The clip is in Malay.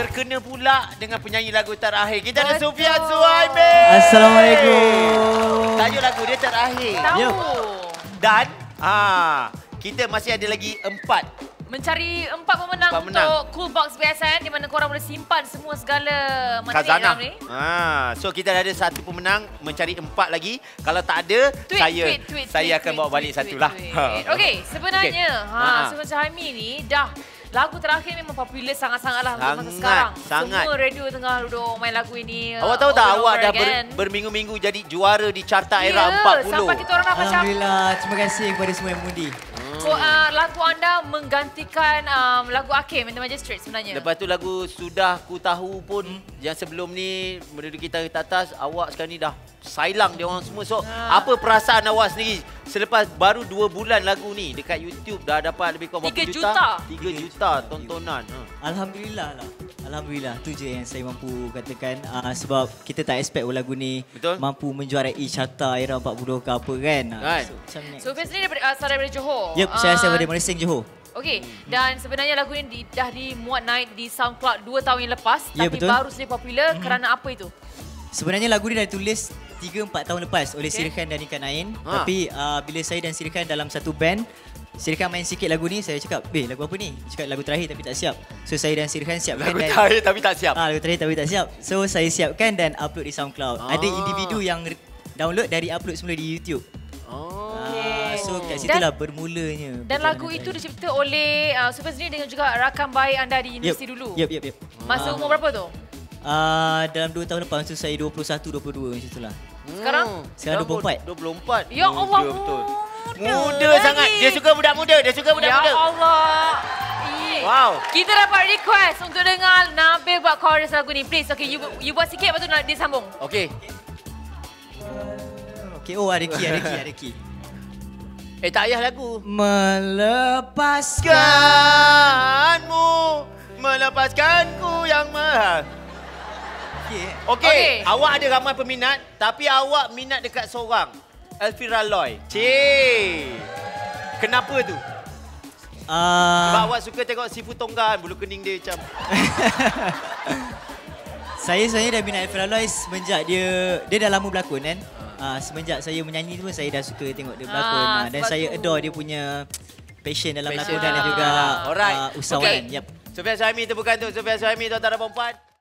terkena pula dengan penyanyi lagu terakhir. Kita ada Sufian Suhaimi. Assalamualaikum. Tajuk lagu dia terakhir. Tahu. Dan kita masih ada lagi 4. Mencari 4 pemenang untuk Cool Box BSN di mana korang boleh simpan semua segala khazanah ni. So kita dah ada 1 pemenang, mencari 4 lagi. Kalau tak ada, saya akan bawa balik satu lah. Okey, sebenarnya Sufian Suhaimi ni dah lagu terakhir memang popular sangat-sangatlah untuk masa sekarang. Sangat. Semua radio tengah duduk main lagu ini. Awak tahu tak awak dah berminggu-minggu jadi juara di carta era 40. Sampai kita orang dah macam Alhamdulillah, terima kasih kepada semua yang mengundi. Lagu anda menggantikan lagu Hakim and the Magistrate sebenarnya. Lepas tu lagu Sudah Ku Tahu pun yang sebelum ni Merdu Kita Ke Atas, awak sekarang ni dah sailang dia orang semua. So apa perasaan awak sendiri selepas baru 2 bulan lagu ni dekat YouTube dah dapat lebih kurang berapa juta? 3 juta tontonan. Alhamdulillah lah. Alhamdulillah, tu je yang saya mampu katakan sebab kita tak expect lagu ni mampu menjuarai carta era 40 ke apa kan. So sendiri asal daripada Johor. Yep, saya asal daripada Mersing, Johor. Okey, dan sebenarnya lagu ni dah dimuat naik di SoundCloud 2 tahun yang lepas, tapi betul. baru saja popular kerana apa itu? Sebenarnya lagu ni dah ditulis 3-4 tahun lepas oleh Sirkan dan Ikan Ain. Tapi bila saya dan Sirkan dalam satu band, Sirkan main sikit lagu ni, saya cakap, lagu apa ni? Cakap lagu terakhir tapi tak siap. So saya dan Sirkan siapkan. Lagu terakhir tapi tak siap? Lagu terakhir tapi tak siap. So saya siapkan dan upload di SoundCloud. Ada individu yang download dari upload semula di YouTube. So kat situlah bermulanya. Dan lagu itu dicipta oleh Sufian sendiri dengan juga rakan baik anda di universiti dulu. Yep. Masa umur berapa tu? Dalam 2 tahun lepas tu saya 21-22 macam itulah. Sekarang 24. Ya Allah, betul. Muda sangat. Dia suka budak muda. Ya Allah. Wow. Kita dapat request untuk dengar Nabil buat chorus lagu ni. Please, okay, you buat sikit lepas tu dia sambung. Okay. Okay, ada key. Tak payah lagu. Melepaskanku yang mahal. Okey. Awak ada ramai peminat, tapi awak minat dekat seorang. Elvira Loy. Kenapa tu? Sebab awak suka tengok Sifu Tongga, bulu kening dia macam. Saya sebenarnya dah minat Elvira Loy semenjak dia dah lama berlakon kan. Semenjak saya menyanyi tu pun saya dah suka tengok dia berlakon. Dan saya adore dia punya passion dalam lakonan dan juga usahawan. Sufian Suhaimi, tepukan untuk Sufian Suhaimi, tuan-tuan dan puan-puan.